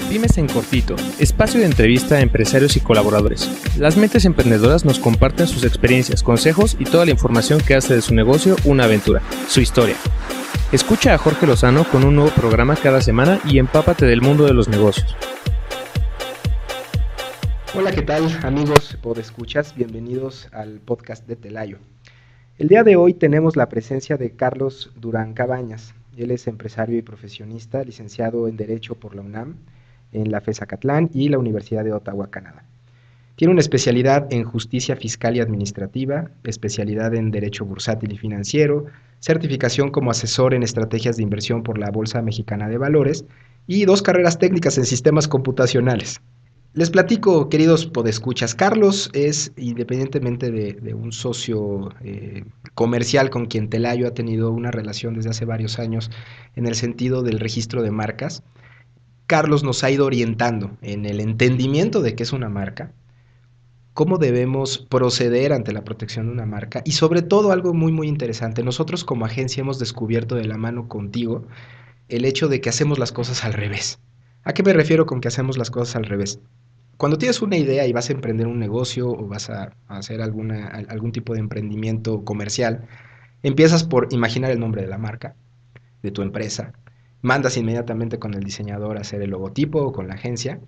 Pymes en Cortito, espacio de entrevista a empresarios y colaboradores. Las mentes emprendedoras nos comparten sus experiencias, consejos y toda la información que hace de su negocio una aventura, su historia. Escucha a Jorge Lozano con un nuevo programa cada semana y empápate del mundo de los negocios. Hola, ¿qué tal, amigos podescuchas? Bienvenidos al podcast de Telayo. El día de hoy tenemos la presencia de Carlos Durán Cabañas. Él es empresario y profesionista, licenciado en Derecho por la UNAM, en la FES Acatlán y la Universidad de Ottawa, Canadá. Tiene una especialidad en Justicia Fiscal y Administrativa, especialidad en Derecho Bursátil y Financiero, certificación como asesor en estrategias de inversión por la Bolsa Mexicana de Valores y 2 carreras técnicas en sistemas computacionales. Les platico, queridos podescuchas, Carlos es, independientemente de un socio comercial con quien Telayo ha tenido una relación desde hace varios años en el sentido del registro de marcas, Carlos nos ha ido orientando en el entendimiento de qué es una marca, cómo debemos proceder ante la protección de una marca y sobre todo algo muy interesante, nosotros como agencia hemos descubierto de la mano contigo el hecho de que hacemos las cosas al revés. ¿A qué me refiero con que hacemos las cosas al revés? Cuando tienes una idea y vas a emprender un negocio o vas a hacer algún tipo de emprendimiento comercial, empiezas por imaginar el nombre de la marca, de tu empresa, mandas inmediatamente con el diseñador a hacer el logotipo o con la agencia,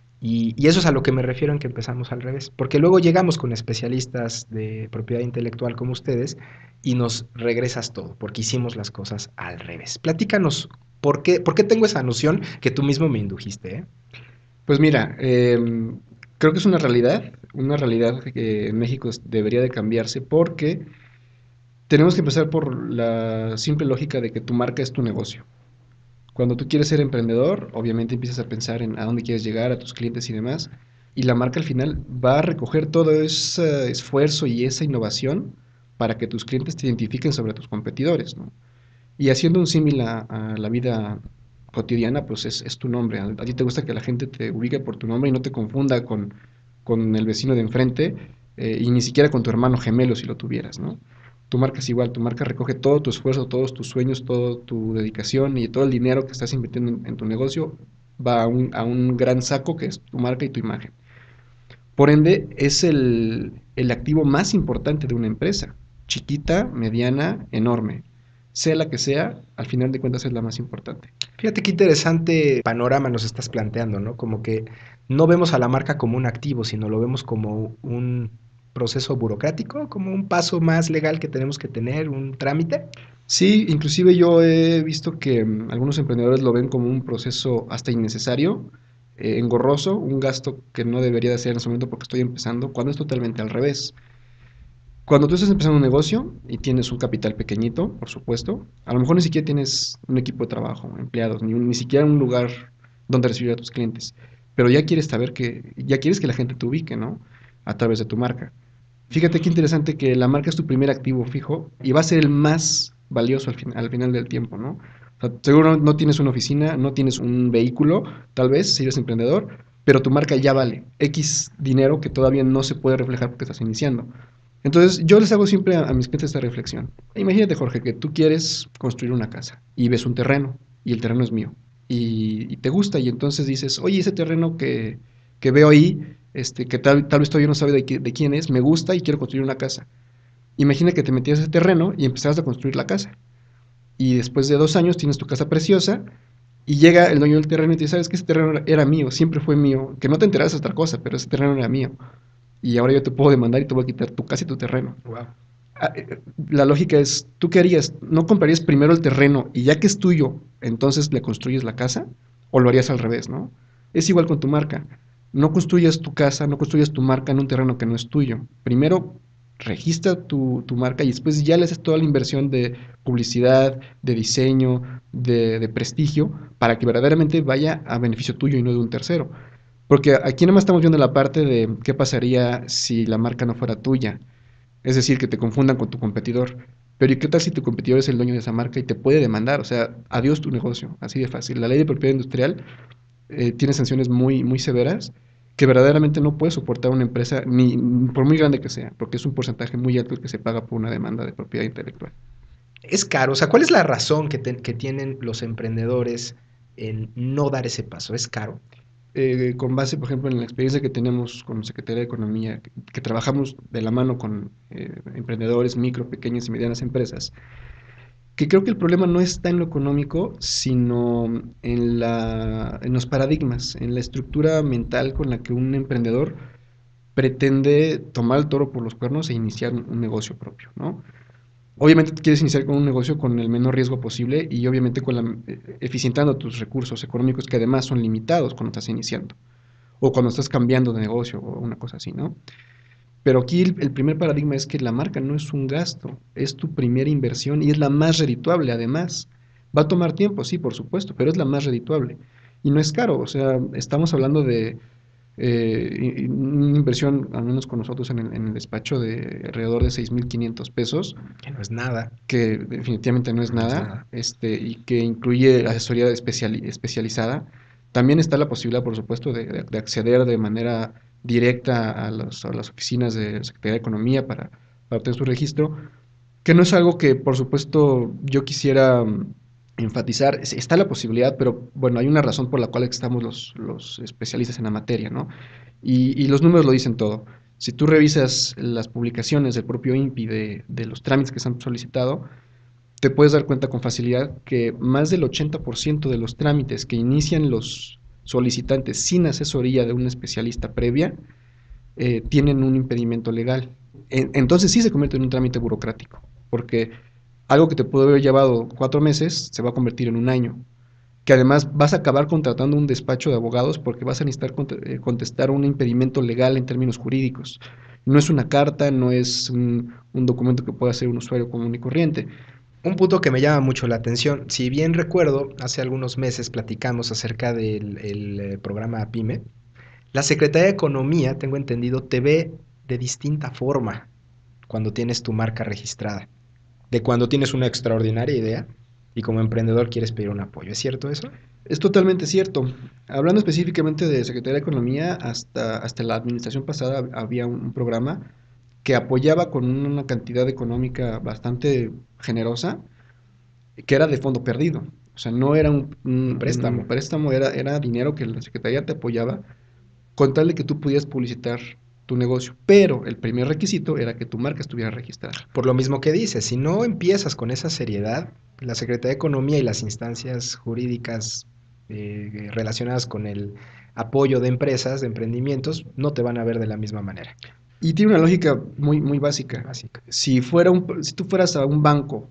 y eso es a lo que me refiero en que empezamos al revés, porque luego llegamos con especialistas de propiedad intelectual como ustedes y nos regresas todo, porque hicimos las cosas al revés. Platícanos, ¿por qué tengo esa noción que tú mismo me indujiste, eh? Pues mira, creo que es una realidad que en México debería de cambiarse porque tenemos que empezar por la simple lógica de que tu marca es tu negocio. Cuando tú quieres ser emprendedor, obviamente empiezas a pensar en a dónde quieres llegar, a tus clientes y demás, y la marca al final va a recoger todo ese esfuerzo y esa innovación para que tus clientes te identifiquen sobre tus competidores, ¿no? Y haciendo un símil a la vida cotidiana, pues es tu nombre. A ti te gusta que la gente te ubique por tu nombre y no te confunda con el vecino de enfrente y ni siquiera con tu hermano gemelo si lo tuvieras, ¿no? Tu marca es igual, tu marca recoge todo tu esfuerzo, todos tus sueños, toda tu dedicación y todo el dinero que estás invirtiendo en tu negocio va a un gran saco que es tu marca y tu imagen. Por ende, es el activo más importante de una empresa, chiquita, mediana, enorme. Sea la que sea, al final de cuentas es la más importante. Fíjate qué interesante panorama nos estás planteando, ¿no? Como que no vemos a la marca como un activo, sino lo vemos como un proceso burocrático, como un paso más legal que tenemos que tener, un trámite. Sí, inclusive yo he visto que algunos emprendedores lo ven como un proceso hasta innecesario, engorroso, un gasto que no debería de hacer en ese momento porque estoy empezando, cuando es totalmente al revés. Cuando tú estás empezando un negocio y tienes un capital pequeñito, por supuesto, a lo mejor ni siquiera tienes un equipo de trabajo, empleados, ni siquiera un lugar donde recibir a tus clientes, pero ya quieres que la gente te ubique, ¿no? A través de tu marca. Fíjate qué interesante que la marca es tu primer activo fijo y va a ser el más valioso al final del tiempo, ¿no? O sea, seguro no tienes una oficina, no tienes un vehículo, tal vez, si eres emprendedor, pero tu marca ya vale X dinero que todavía no se puede reflejar porque estás iniciando. Entonces, yo les hago siempre a mis clientes esta reflexión. Imagínate, Jorge, que tú quieres construir una casa y ves un terreno y el terreno es mío y te gusta y entonces dices, oye, ese terreno que veo ahí, que tal vez todavía no sabe de quién es, me gusta y quiero construir una casa. Imagina que te metías a ese terreno y empezabas a construir la casa. Y después de 2 años tienes tu casa preciosa y llega el dueño del terreno y te dice, sabes que ese terreno era mío, siempre fue mío, que no te enteras de otra cosa, pero ese terreno era mío. Y ahora yo te puedo demandar y te voy a quitar tu casa y tu terreno. Wow. La lógica es, ¿tú qué harías? ¿No comprarías primero el terreno y ya que es tuyo, entonces le construyes la casa? ¿O lo harías al revés, no? Es igual con tu marca. No construyas tu casa, no construyas tu marca en un terreno que no es tuyo. Primero registra tu marca y después ya le haces toda la inversión de publicidad, de diseño, de prestigio, para que verdaderamente vaya a beneficio tuyo y no de un tercero. Porque aquí nada más estamos viendo la parte de qué pasaría si la marca no fuera tuya. Es decir, que te confundan con tu competidor. Pero ¿y qué tal si tu competidor es el dueño de esa marca y te puede demandar? O sea, adiós tu negocio, así de fácil. La ley de propiedad industrial tiene sanciones muy severas que verdaderamente no puede soportar una empresa, ni por muy grande que sea, porque es un porcentaje muy alto el que se paga por una demanda de propiedad intelectual. Es caro, o sea, ¿cuál es la razón que tienen los emprendedores en no dar ese paso? ¿Es caro? con base, por ejemplo, en la experiencia que tenemos con Secretaría de Economía, que trabajamos de la mano con emprendedores, micro, pequeñas y medianas empresas, que creo que el problema no está en lo económico, sino en los paradigmas, en la estructura mental con la que un emprendedor pretende tomar el toro por los cuernos e iniciar un negocio propio, ¿no? Obviamente quieres iniciar con un negocio con el menor riesgo posible y obviamente eficientando tus recursos económicos que además son limitados cuando estás iniciando o cuando estás cambiando de negocio o una cosa así, ¿no? Pero aquí el primer paradigma es que la marca no es un gasto, es tu primera inversión y es la más redituable además. Va a tomar tiempo, sí, por supuesto, pero es la más redituable. Y no es caro, o sea, estamos hablando de una inversión, al menos con nosotros en el despacho, de alrededor de 6,500 pesos, Que no es nada. que definitivamente no es No es nada, nada. y que incluye asesoría especializada. También está la posibilidad, por supuesto, de acceder de manera directa a las oficinas de Secretaría de Economía para obtener su registro, que no es algo que, por supuesto, yo quisiera enfatizar. Está la posibilidad, pero bueno, hay una razón por la cual estamos los especialistas en la materia, ¿no? Y los números lo dicen todo. Si tú revisas las publicaciones del propio INPI de los trámites que se han solicitado, te puedes dar cuenta con facilidad que más del 80% de los trámites que inician los solicitantes sin asesoría de un especialista previa tienen un impedimento legal. Entonces sí se convierte en un trámite burocrático, porque algo que te puede haber llevado 4 meses se va a convertir en un año, que además vas a acabar contratando un despacho de abogados porque vas a necesitar contestar un impedimento legal en términos jurídicos. No es una carta, no es un documento que pueda hacer un usuario común y corriente. Un punto que me llama mucho la atención, si bien recuerdo, hace algunos meses platicamos acerca del programa PYME, la Secretaría de Economía, tengo entendido, te ve de distinta forma cuando tienes tu marca registrada, de cuando tienes una extraordinaria idea y como emprendedor quieres pedir un apoyo. ¿Es cierto eso? Es totalmente cierto. Hablando específicamente de Secretaría de Economía, hasta la administración pasada había un programa que apoyaba con una cantidad económica bastante generosa, que era de fondo perdido. O sea, no era Un préstamo. un préstamo, era dinero que la Secretaría te apoyaba con tal de que tú pudieras publicitar tu negocio. Pero el primer requisito era que tu marca estuviera registrada. Por lo mismo que dices, si no empiezas con esa seriedad, la Secretaría de Economía y las instancias jurídicas relacionadas con el apoyo de empresas, de emprendimientos, no te van a ver de la misma manera. Y tiene una lógica muy, muy básica. Básica. Si tú fueras a un banco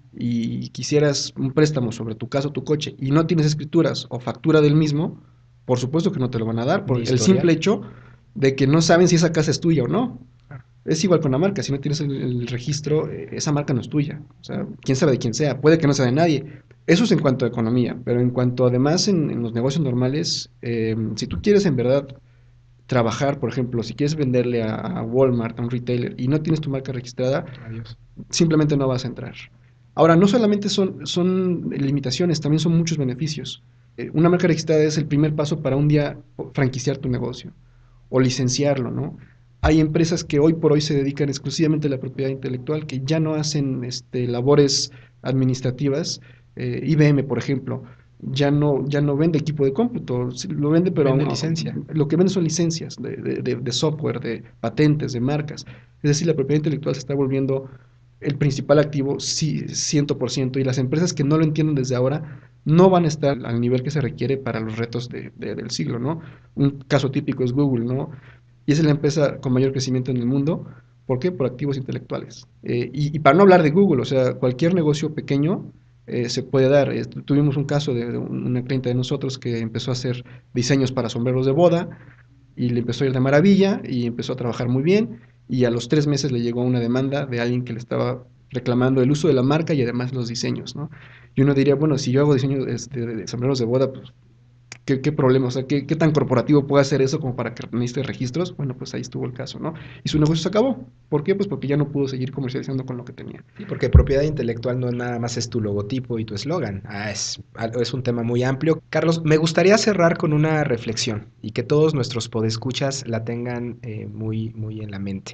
y quisieras un préstamo sobre tu casa o tu coche y no tienes escrituras o factura del mismo, por supuesto que no te lo van a dar por el simple hecho de que no saben si esa casa es tuya o no. Es igual con la marca, si no tienes el registro, esa marca no es tuya. O sea, quién sabe de quién sea, puede que no sea de nadie. Eso es en cuanto a economía, pero en cuanto además en los negocios normales, si tú quieres en verdad trabajar, por ejemplo, si quieres venderle a Walmart, a un retailer, y no tienes tu marca registrada, Adiós. simplemente no vas a entrar. Ahora, no solamente son limitaciones, también son muchos beneficios. Una marca registrada es el primer paso para un día franquiciar tu negocio o licenciarlo, ¿no? Hay empresas que hoy por hoy se dedican exclusivamente a la propiedad intelectual, que ya no hacen labores administrativas. IBM, por ejemplo, ya no vende equipo de cómputo, lo vende, pero Vende licencia. lo que vende son licencias de software, de patentes, de marcas. Es decir, la propiedad intelectual se está volviendo el principal activo, sí, 100%, y las empresas que no lo entienden desde ahora no van a estar al nivel que se requiere para los retos del siglo, ¿no? Un caso típico es Google, ¿no? Y es la empresa con mayor crecimiento en el mundo. ¿Por qué? Por activos intelectuales. Y para no hablar de Google, o sea, cualquier negocio pequeño se puede dar. Tuvimos un caso de una clienta de nosotros que empezó a hacer diseños para sombreros de boda y le empezó a ir de maravilla y empezó a trabajar muy bien y a los 3 meses le llegó una demanda de alguien que le estaba reclamando el uso de la marca y además los diseños, ¿no? Y uno diría, bueno, si yo hago diseños de sombreros de boda, pues ¿qué problema? O sea, ¿qué tan corporativo puede hacer eso como para que necesite registros? Bueno, pues ahí estuvo el caso, ¿no? Y su negocio se acabó. ¿Por qué? Pues porque ya no pudo seguir comercializando con lo que tenía. Sí, porque propiedad intelectual no nada más es tu logotipo y tu eslogan. Es un tema muy amplio. Carlos, me gustaría cerrar con una reflexión y que todos nuestros podescuchas la tengan muy, muy en la mente.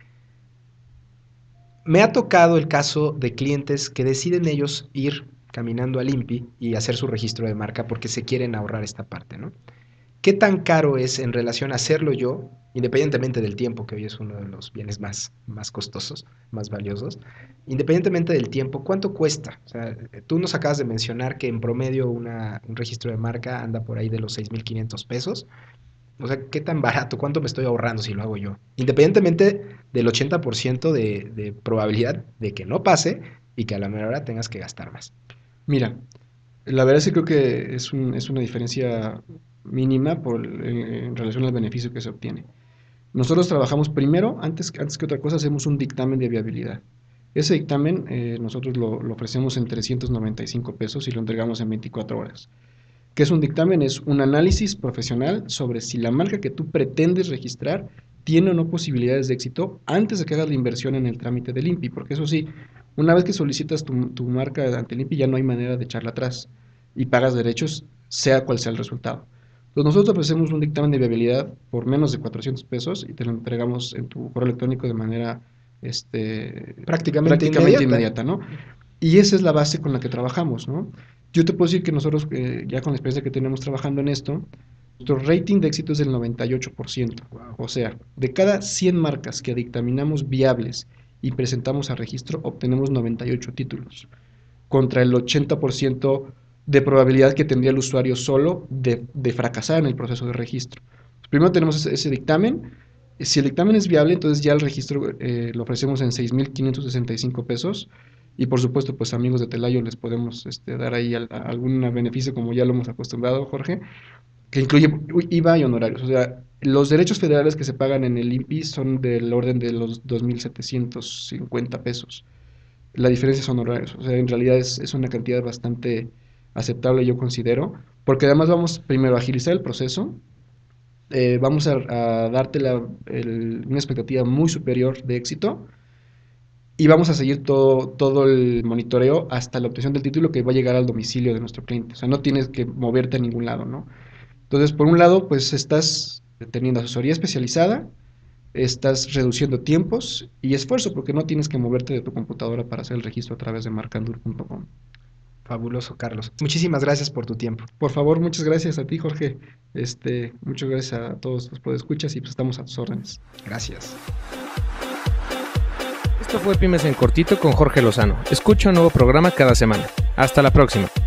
Me ha tocado el caso de clientes que deciden ellos ir caminando al INPI y hacer su registro de marca porque se quieren ahorrar esta parte, ¿no? ¿qué tan caro es en relación a hacerlo yo, independientemente del tiempo, que hoy es uno de los bienes más costosos, más valiosos? Independientemente del tiempo, ¿cuánto cuesta? O sea, tú nos acabas de mencionar que en promedio un registro de marca anda por ahí de los 6,500 pesos. O sea, ¿qué tan barato? ¿Cuánto me estoy ahorrando si lo hago yo? Independientemente del 80% de probabilidad de que no pase y que a la mera hora tengas que gastar más. Mira, la verdad es que creo que es una diferencia mínima en relación al beneficio que se obtiene. Nosotros trabajamos primero, antes que otra cosa, hacemos un dictamen de viabilidad. Ese dictamen nosotros lo ofrecemos en 395 pesos y lo entregamos en 24 horas. ¿Qué es un dictamen? Es un análisis profesional sobre si la marca que tú pretendes registrar tiene o no posibilidades de éxito antes de que hagas la inversión en el trámite del INPI, porque eso sí, una vez que solicitas tu marca ante el INPI ya no hay manera de echarla atrás y pagas derechos, sea cual sea el resultado. Entonces nosotros ofrecemos un dictamen de viabilidad por menos de 400 pesos y te lo entregamos en tu correo electrónico de manera Prácticamente inmediata, ¿no? Y esa es la base con la que trabajamos, ¿no? Yo te puedo decir que nosotros, ya con la experiencia que tenemos trabajando en esto, nuestro rating de éxito es del 98%. Wow. O sea, de cada 100 marcas que dictaminamos viables y presentamos a registro, obtenemos 98 títulos, contra el 80% de probabilidad que tendría el usuario solo de fracasar en el proceso de registro. Primero tenemos ese dictamen. Si el dictamen es viable, entonces ya el registro lo ofrecemos en 6,565 pesos. Y por supuesto, pues amigos de Telayo les podemos dar ahí algún beneficio, como ya lo hemos acostumbrado, Jorge, que incluye IVA y honorarios. O sea, los derechos federales que se pagan en el INPI son del orden de los 2,750 pesos. La diferencia son honorarios. O sea, en realidad es una cantidad bastante aceptable, yo considero, porque además vamos primero a agilizar el proceso, vamos a darte una expectativa muy superior de éxito y vamos a seguir todo el monitoreo hasta la obtención del título que va a llegar al domicilio de nuestro cliente. O sea, no tienes que moverte a ningún lado, ¿no? Entonces, por un lado, pues estás teniendo asesoría especializada, estás reduciendo tiempos y esfuerzo porque no tienes que moverte de tu computadora para hacer el registro a través de marcandur.com. Fabuloso, Carlos. Muchísimas gracias por tu tiempo. Por favor, muchas gracias a ti, Jorge. Muchas gracias a todos los podescuchas y pues estamos a tus órdenes. Gracias. Esto fue Pymes en Cortito con Jorge Lozano. Escucha un nuevo programa cada semana. Hasta la próxima.